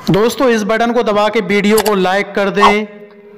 दोस्तों इस बटन को दबा के वीडियो को लाइक कर दें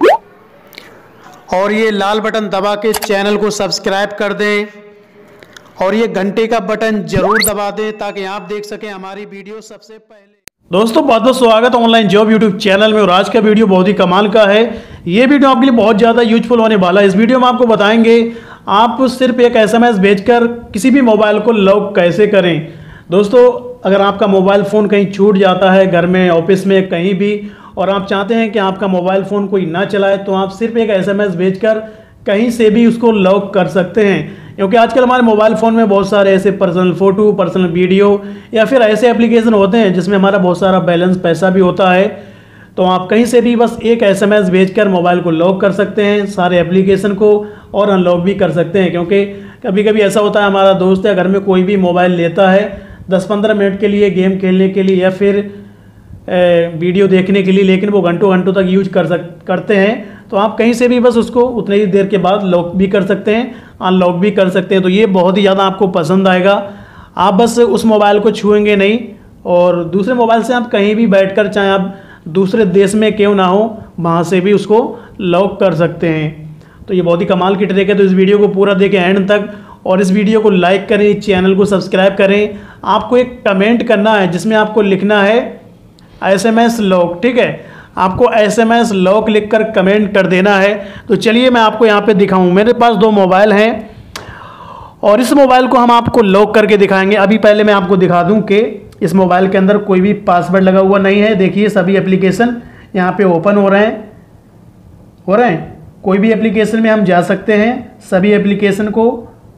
और ये लाल बटन दबा के चैनल को सब्सक्राइब कर दें और ये घंटे का बटन जरूर दबा दें ताकि आप देख सकें हमारी वीडियो सबसे पहले। दोस्तों बहुत बहुत स्वागत है ऑनलाइन जॉब यूट्यूब चैनल में। और आज का वीडियो बहुत ही कमाल का है। ये वीडियो आपके लिए बहुत ज़्यादा यूजफुल होने वाला है। इस वीडियो में आपको बताएंगे आप सिर्फ एक SMS भेजकर किसी भी मोबाइल को लॉक कैसे करें। दोस्तों अगर आपका मोबाइल फ़ोन कहीं छूट जाता है, घर में, ऑफिस में, कहीं भी, और आप चाहते हैं कि आपका मोबाइल फ़ोन कोई ना चलाए, तो आप सिर्फ एक SMS भेजकर कहीं से भी उसको लॉक कर सकते हैं। क्योंकि आजकल हमारे मोबाइल फ़ोन में बहुत सारे ऐसे पर्सनल फ़ोटो, पर्सनल वीडियो या फिर ऐसे एप्लीकेशन होते हैं जिसमें हमारा बहुत सारा बैलेंस पैसा भी होता है। तो आप कहीं से भी बस एक SMS भेजकर मोबाइल को लॉक कर सकते हैं, सारे एप्लीकेशन को, और अनलॉक भी कर सकते हैं। क्योंकि कभी कभी ऐसा होता है हमारा दोस्त है घर में कोई भी मोबाइल लेता है 10-15 मिनट के लिए गेम खेलने के लिए या फिर वीडियो देखने के लिए, लेकिन वो घंटों घंटों तक यूज करते हैं। तो आप कहीं से भी बस उसको उतनी ही देर के बाद लॉक भी कर सकते हैं, अनलॉक भी कर सकते हैं। तो ये बहुत ही ज़्यादा आपको पसंद आएगा। आप बस उस मोबाइल को छुएंगे नहीं और दूसरे मोबाइल से आप कहीं भी बैठकर, चाहे आप दूसरे देश में क्यों ना हो, वहाँ से भी उसको लॉक कर सकते हैं। तो ये बहुत ही कमाल की ट्रिक है। तो इस वीडियो को पूरा देखें एंड तक और इस वीडियो को लाइक करें, चैनल को सब्सक्राइब करें। आपको एक कमेंट करना है जिसमें आपको लिखना है SMS लॉक, ठीक है। आपको SMS लॉक लिखकर कमेंट कर देना है। तो चलिए मैं आपको यहाँ पे दिखाऊं। मेरे पास 2 मोबाइल हैं और इस मोबाइल को हम आपको लॉक करके दिखाएंगे। अभी पहले मैं आपको दिखा दूं कि इस मोबाइल के अंदर कोई भी पासवर्ड लगा हुआ नहीं है। देखिए सभी एप्लीकेशन यहाँ पे ओपन हो रहे हैं। कोई भी एप्लीकेशन में हम जा सकते हैं, सभी एप्लीकेशन को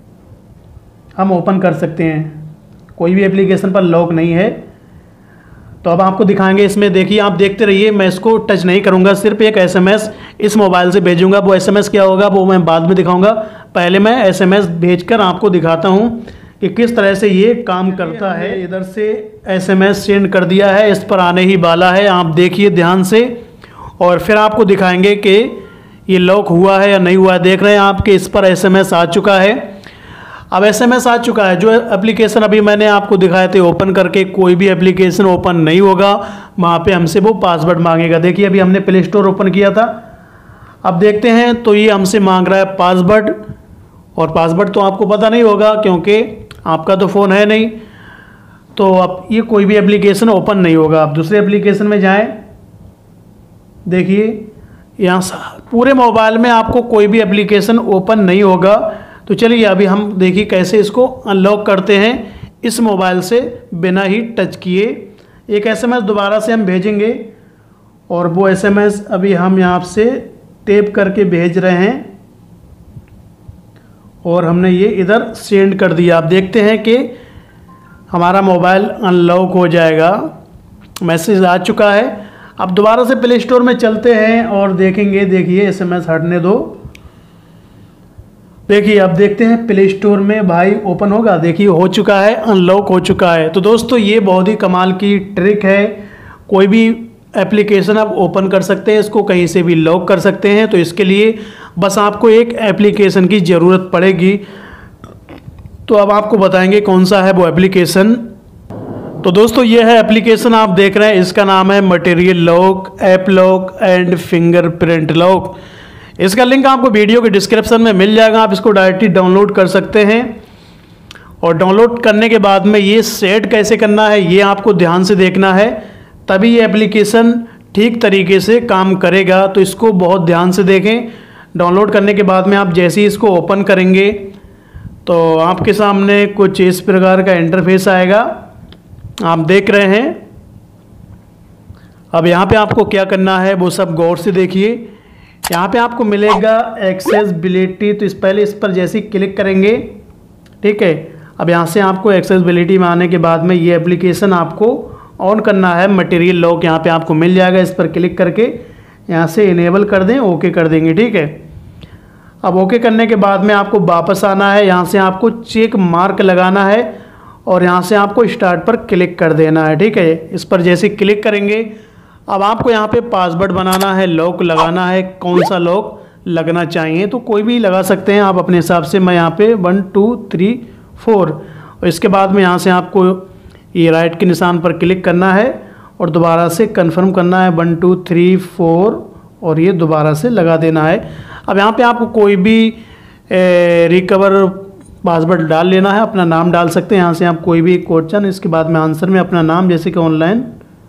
हम ओपन कर सकते हैं। कोई भी एप्लीकेशन पर लॉक नहीं है। तो अब आपको दिखाएंगे इसमें, देखिए आप देखते रहिए। मैं इसको टच नहीं करूंगा, सिर्फ एक SMS इस मोबाइल से भेजूंगा। वो SMS क्या होगा वो मैं बाद में दिखाऊंगा। पहले मैं SMS भेजकर आपको दिखाता हूं कि किस तरह से ये काम करता है। इधर से SMS सेंड कर दिया है, इस पर आने ही वाला है। आप देखिए ध्यान से और फिर आपको दिखाएंगे कि ये लॉक हुआ है या नहीं हुआ है। देख रहे हैं आप कि इस पर SMS आ चुका है। अब SMS आ चुका है। जो एप्लीकेशन अभी मैंने आपको दिखाए थे ओपन करके, कोई भी एप्लीकेशन ओपन नहीं होगा, वहाँ पे हमसे वो पासवर्ड मांगेगा। देखिए अभी हमने प्ले स्टोर ओपन किया था। अब देखते हैं तो ये हमसे मांग रहा है पासवर्ड, और पासवर्ड तो आपको पता नहीं होगा क्योंकि आपका तो फ़ोन है नहीं। तो अब ये कोई भी एप्लीकेशन ओपन नहीं होगा। आप दूसरे एप्लीकेशन में जाएँ, देखिए यहाँ पूरे मोबाइल में आपको कोई भी एप्लीकेशन ओपन नहीं होगा। तो चलिए अभी हम देखिए कैसे इसको अनलॉक करते हैं इस मोबाइल से बिना ही टच किए। एक SMS दोबारा से हम भेजेंगे और वो SMS अभी हम यहाँ से टेप करके भेज रहे हैं और हमने ये इधर सेंड कर दिया। आप देखते हैं कि हमारा मोबाइल अनलॉक हो जाएगा। मैसेज आ चुका है। अब दोबारा से प्ले स्टोर में चलते हैं और देखेंगे। देखिए SMS हटने दो। देखिए अब देखते हैं प्ले स्टोर में भाई ओपन होगा। देखिए हो चुका है, अनलॉक हो चुका है। तो दोस्तों ये बहुत ही कमाल की ट्रिक है। कोई भी एप्लीकेशन आप ओपन कर सकते हैं, इसको कहीं से भी लॉक कर सकते हैं। तो इसके लिए बस आपको एक एप्लीकेशन की ज़रूरत पड़ेगी। तो अब आपको बताएंगे कौन सा है वो एप्लीकेशन। तो दोस्तों ये है एप्लीकेशन, आप देख रहे हैं। इसका नाम है material lock, app lock and fingerprint lock. इसका लिंक आपको वीडियो के डिस्क्रिप्शन में मिल जाएगा। आप इसको डायरेक्टली डाउनलोड कर सकते हैं और डाउनलोड करने के बाद में ये सेट कैसे करना है ये आपको ध्यान से देखना है, तभी ये एप्लीकेशन ठीक तरीके से काम करेगा। तो इसको बहुत ध्यान से देखें। डाउनलोड करने के बाद में आप जैसे ही इसको ओपन करेंगे तो आपके सामने कुछ इस प्रकार का इंटरफेस आएगा, आप देख रहे हैं। अब यहाँ पे आपको क्या करना है वो सब गौर से देखिए। यहाँ पे आपको मिलेगा एक्सेसिबिलिटी। तो पहले इस पर जैसे ही क्लिक करेंगे, ठीक है। अब यहाँ से आपको एक्सेसिबिलिटी में आने के बाद में ये एप्लीकेशन आपको ऑन करना है। मटेरियल लॉक यहाँ पे आपको मिल जाएगा। इस पर क्लिक करके यहाँ से इनेबल कर दें, ओके कर देंगे, ठीक है। अब ओके करने के बाद में आपको वापस आना है। यहाँ से आपको चेक मार्क लगाना है और यहाँ से आपको स्टार्ट पर क्लिक कर देना है, ठीक है। इस पर जैसे क्लिक करेंगे अब आपको यहाँ पे पासवर्ड बनाना है, लॉक लगाना है। कौन सा लॉक लगना चाहिए तो कोई भी लगा सकते हैं आप अपने हिसाब से। मैं यहाँ पे 1 2 3 4 और इसके बाद में यहाँ से आपको ये राइट के निशान पर क्लिक करना है और दोबारा से कंफर्म करना है 1 2 3 4 और ये दोबारा से लगा देना है। अब यहाँ पे आपको कोई भी रिकवर पासवर्ड डाल लेना है, अपना नाम डाल सकते हैं यहाँ से आप कोई भी क्वेश्चन, इसके बाद में आंसर में अपना नाम, जैसे कि ऑनलाइन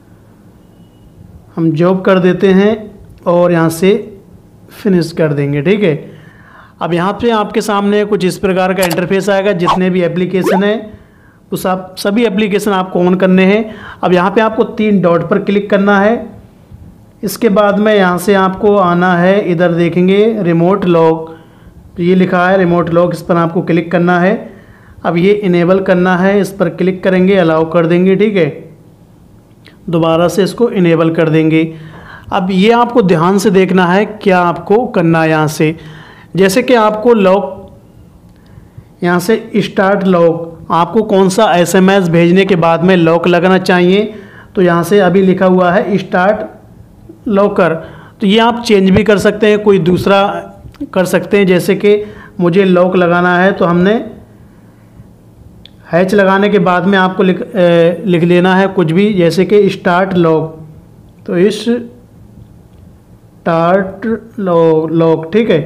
हम जॉब कर देते हैं और यहाँ से फिनिश कर देंगे। ठीक है, अब यहाँ पे आपके सामने कुछ इस प्रकार का इंटरफेस आएगा। जितने भी एप्लीकेशन है वो सभी एप्लीकेशन आपको ऑन करने हैं। अब यहाँ पे आपको 3 डॉट पर क्लिक करना है। इसके बाद में यहाँ से आपको आना है, इधर देखेंगे रिमोट लॉक, ये लिखा है रिमोट लॉक, इस पर आपको क्लिक करना है। अब ये इनेबल करना है, इस पर क्लिक करेंगे, अलाउ कर देंगे। ठीक है, दोबारा से इसको इनेबल कर देंगे। अब ये आपको ध्यान से देखना है क्या आपको करना है। यहाँ से जैसे कि आपको लॉक, यहाँ से स्टार्ट लॉक, आपको कौन सा SMS भेजने के बाद में लॉक लगना चाहिए, तो यहाँ से अभी लिखा हुआ है स्टार्ट लॉकर, तो ये आप चेंज भी कर सकते हैं, कोई दूसरा कर सकते हैं। जैसे कि मुझे लॉक लगाना है तो हमने हैच लगाने के बाद में आपको लिख लेना है कुछ भी, जैसे कि स्टार्ट लॉक, तो इस स्टार्ट लॉक। ठीक है,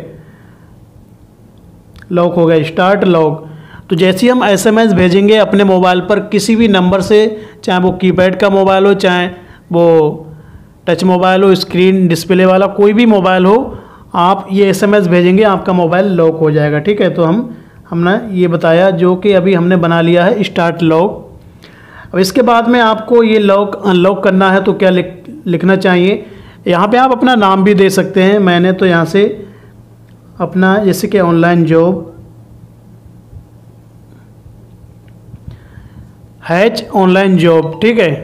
लॉक हो गया, स्टार्ट लॉक। तो जैसे ही हम SMS भेजेंगे अपने मोबाइल पर किसी भी नंबर से, चाहे वो कीपैड का मोबाइल हो, चाहे वो टच मोबाइल हो, स्क्रीन डिस्प्ले वाला कोई भी मोबाइल हो, आप ये SMS भेजेंगे आपका मोबाइल लॉक हो जाएगा। ठीक है, तो हमने ये बताया जो कि अभी हमने बना लिया है स्टार्ट लॉक। अब इसके बाद में आपको ये लॉक अनलॉक करना है तो क्या लिखना चाहिए, यहाँ पे आप अपना नाम भी दे सकते हैं। मैंने तो यहाँ से अपना, जैसे कि online job hatch online job. ठीक है,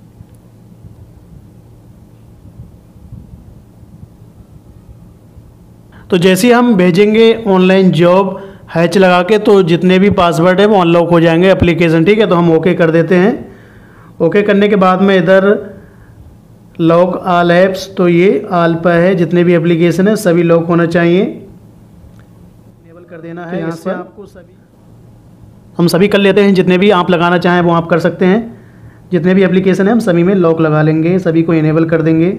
तो जैसे ही हम भेजेंगे ऑनलाइन जॉब हैच लगा के, तो जितने भी पासवर्ड है वो अनलॉक हो जाएंगे एप्लीकेशन। ठीक है, तो हम ओके कर देते हैं। ओके करने के बाद में इधर लॉक ऑल ऐप्स, तो ये ऑल पर है, जितने भी एप्लीकेशन है सभी लॉक होना चाहिए, इनेबल कर देना है। यहाँ से आपको हम सभी कर लेते हैं, जितने भी आप लगाना चाहें वो आप कर सकते हैं। जितने भी एप्लीकेशन है हम सभी में लॉक लगा लेंगे, सभी को इनेबल कर देंगे।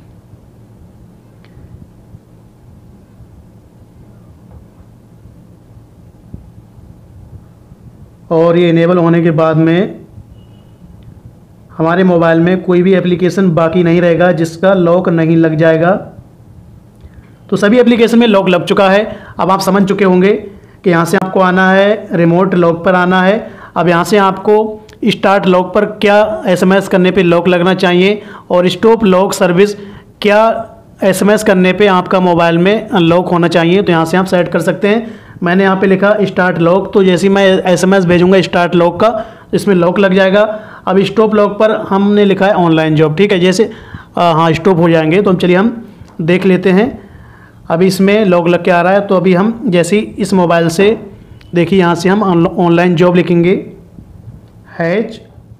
और ये इनेबल होने के बाद में हमारे मोबाइल में कोई भी एप्लीकेशन बाकी नहीं रहेगा जिसका लॉक नहीं लग जाएगा। तो सभी एप्लीकेशन में लॉक लग चुका है। अब आप समझ चुके होंगे कि यहाँ से आपको आना है, रिमोट लॉक पर आना है। अब यहाँ से आपको स्टार्ट लॉक पर क्या SMS करने पे लॉक लगना चाहिए और स्टॉप लॉक सर्विस क्या SMS करने पे आपका मोबाइल में अनलॉक होना चाहिए, तो यहाँ से आप सेट कर सकते हैं। मैंने यहाँ पे लिखा स्टार्ट लॉक, तो जैसे ही मैं SMS भेजूंगा स्टार्ट लॉक का, इसमें लॉक लग जाएगा। अब स्टॉप लॉक पर हमने लिखा है ऑनलाइन जॉब। ठीक है, जैसे हाँ स्टॉप हो जाएंगे, तो चलिए हम देख लेते हैं। अभी इसमें लॉक लग के आ रहा है, तो अभी हम जैसे ही इस मोबाइल से देखिए, यहाँ से हम ऑनलाइन जॉब लिखेंगे, हैच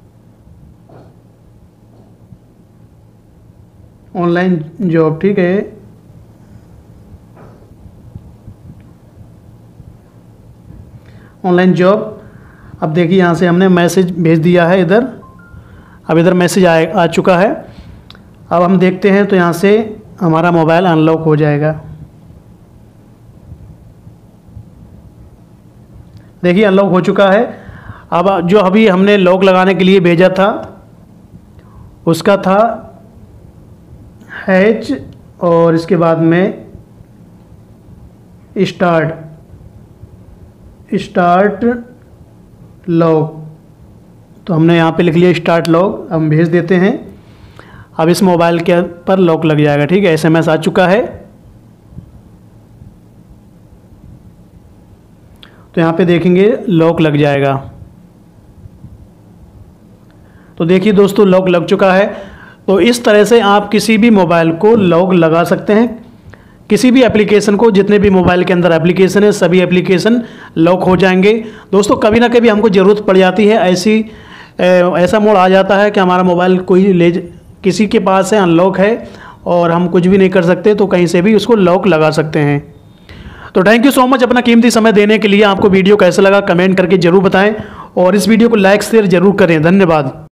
ऑनलाइन जॉब। ठीक है, ऑनलाइन जॉब। अब देखिए यहाँ से हमने मैसेज भेज दिया है इधर, अब इधर मैसेज आ चुका है। अब हम देखते हैं, तो यहाँ से हमारा मोबाइल अनलॉक हो जाएगा। देखिए अनलॉक हो चुका है। अब जो अभी हमने लॉक लगाने के लिए भेजा था उसका था हैच और इसके बाद में स्टार्ट लॉक, तो हमने यहाँ पे लिख लिया स्टार्ट लॉक। हम भेज देते हैं, अब इस मोबाइल के पर लॉक लग जाएगा। ठीक है, SMS आ चुका है। तो यहाँ पे देखेंगे लॉक लग जाएगा। तो देखिए दोस्तों लॉक लग चुका है। तो इस तरह से आप किसी भी मोबाइल को लॉक लगा सकते हैं, किसी भी एप्लीकेशन को, जितने भी मोबाइल के अंदर एप्लीकेशन है सभी एप्लीकेशन लॉक हो जाएंगे। दोस्तों कभी ना कभी हमको ज़रूरत पड़ जाती है, ऐसा मोड आ जाता है कि हमारा मोबाइल किसी के पास है, अनलॉक है और हम कुछ भी नहीं कर सकते, तो कहीं से भी उसको लॉक लगा सकते हैं। तो थैंक यू सो मच अपना कीमती समय देने के लिए। आपको वीडियो कैसा लगा कमेंट करके ज़रूर बताएं और इस वीडियो को लाइक शेयर ज़रूर करें। धन्यवाद।